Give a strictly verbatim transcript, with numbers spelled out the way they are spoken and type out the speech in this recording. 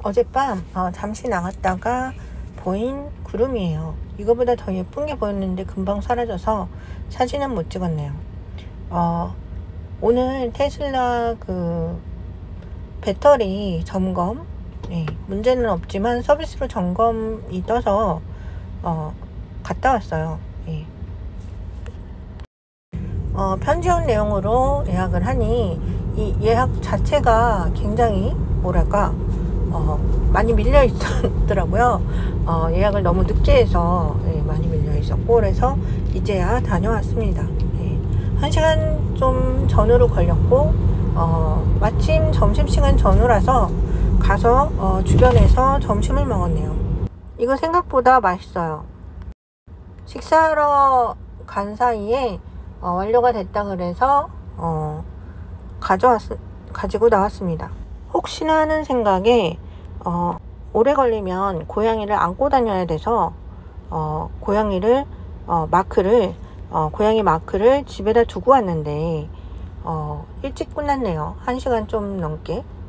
어젯밤 어, 잠시 나갔다가 보인 구름이에요. 이거보다 더 예쁜 게 보였는데 금방 사라져서 사진은 못 찍었네요. 어, 오늘 테슬라 그 배터리 점검, 네, 문제는 없지만 서비스로 점검이 떠서 어, 갔다 왔어요. 네. 어, 편지 온 내용으로 예약을 하니 이 예약 자체가 굉장히 뭐랄까 어, 많이 밀려 있었더라고요. 어, 예약을 너무 늦게 해서 예, 많이 밀려 있었고, 그래서 이제야 다녀왔습니다. 예, 한 시간 좀 전후로 걸렸고, 어, 마침 점심시간 전후라서 가서 어, 주변에서 점심을 먹었네요. 이거 생각보다 맛있어요. 식사하러 간 사이에 어, 완료가 됐다 그래서 어, 가져왔, 가지고 나왔습니다. 혹시나 하는 생각에 어, 오래 걸리면 고양이를 안고 다녀야 돼서 어, 고양이를 어, 마크를 어, 고양이 마크를 집에다 두고 왔는데 어, 일찍 끝났네요. 한 시간 좀 넘게.